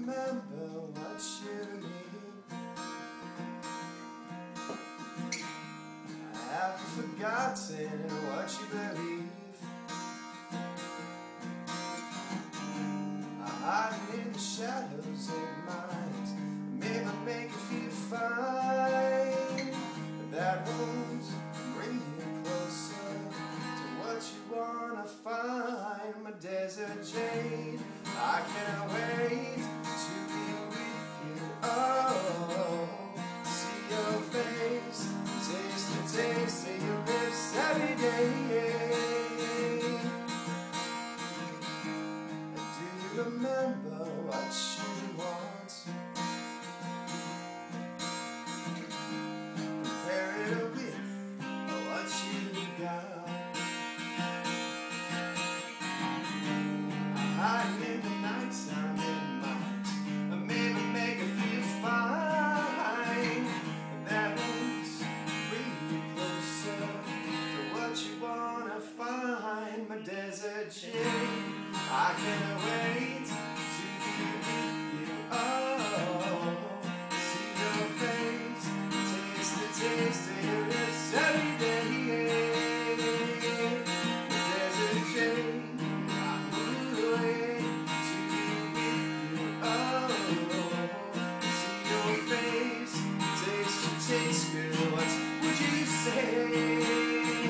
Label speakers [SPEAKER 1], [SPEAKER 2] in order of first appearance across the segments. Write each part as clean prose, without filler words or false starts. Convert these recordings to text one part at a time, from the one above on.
[SPEAKER 1] remember what you mean? I haven't forgotten what you believe. Hiding in the shadows in mind, maybe make you feel fine, but that won't bring you closer to what you wanna find. My desert Jade, I can't wait to be with you. Oh, see your face, taste the taste of your lips every day. Remember what you want. Compare it with what you got. Hiding in the nighttime in mind, or maybe make you feel fine. That won't bring you closer to what you wanna find. My desert Jade, I can't wait to be with you. Oh, see your face, taste the taste of your lips every day. The desert Jade, I would wait to be with you. Oh, see your face, taste your taste, girl. What would you say?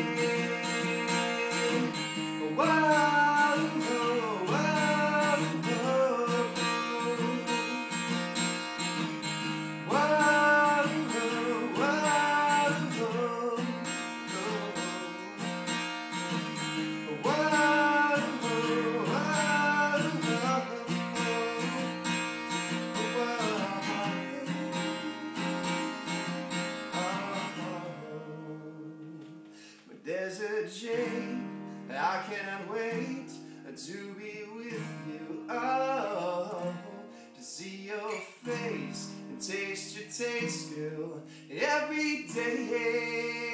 [SPEAKER 1] Desert Jade, I cannot wait to be with you. Oh, to see your face and taste your taste, girl, every day.